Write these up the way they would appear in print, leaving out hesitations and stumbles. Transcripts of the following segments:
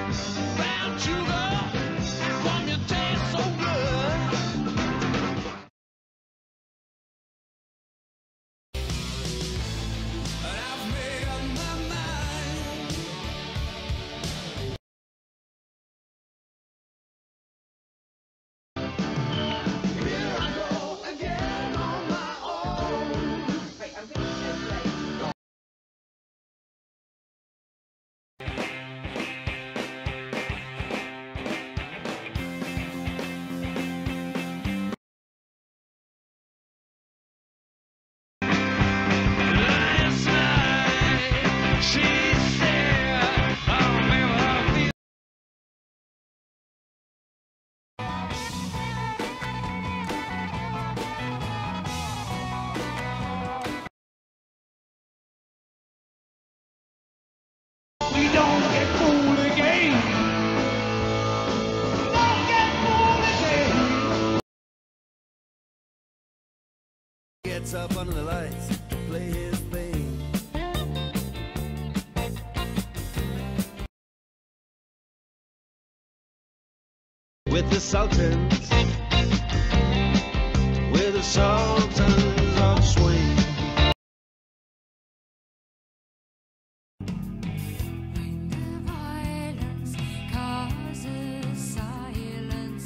Brown sugar, come you taste so good. And I've made up my mind. Here I go again on my own. Wait, I'm gonna translate. Last night, she said, I'll never feel. We don't get fooled again. Don't get fooled again. Gets up under the lights to play his thing. With the Sultans, with the Sultans of Swing. When the violence causes silence,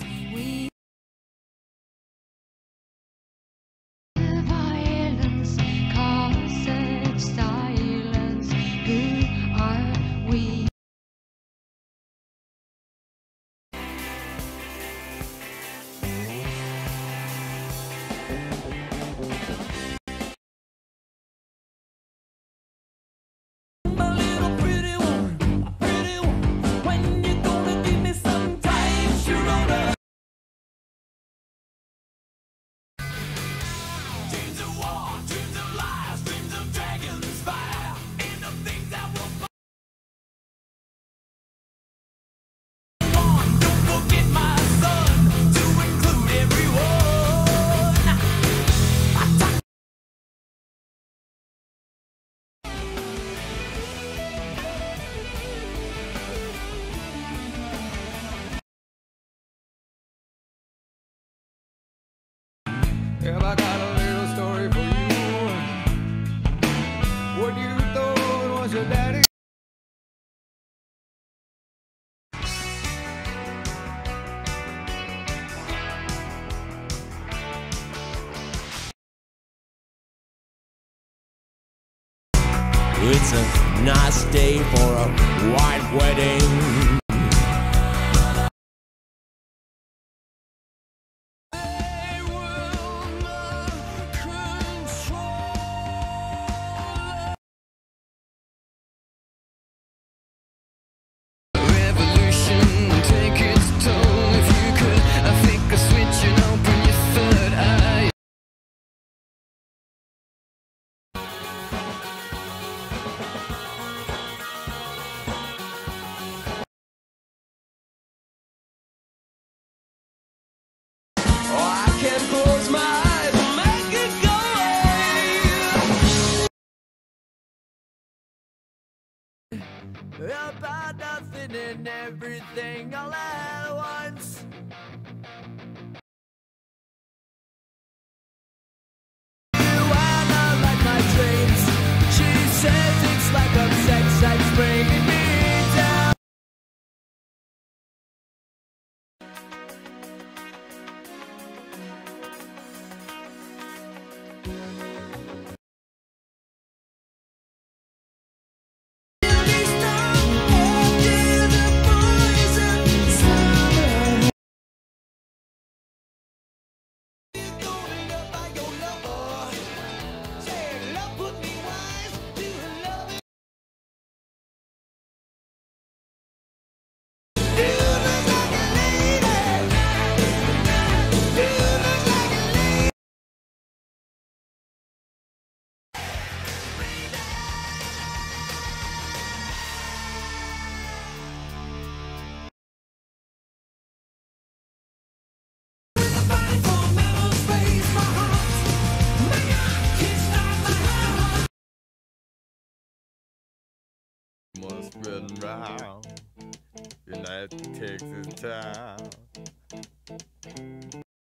the violence causes silence. Who are we? My little pretty one, when you gonna give me some time, Sharona? Dreams of war, dreams of lies, dreams of dragons, fire, and the things that will fall. Don't forget my son, to include everyone. Have I got a little story for you? What you thought was your daddy? It's a nice day for a white wedding. Revolution, take its toll. If you could, I think a switch and open your third eye. Oh, I can close my eyes and make it go away. About nothing and everything all at once. You are not like my dreams. She says it's like a sex that's bringing me down. Must spread around. in that Texas town.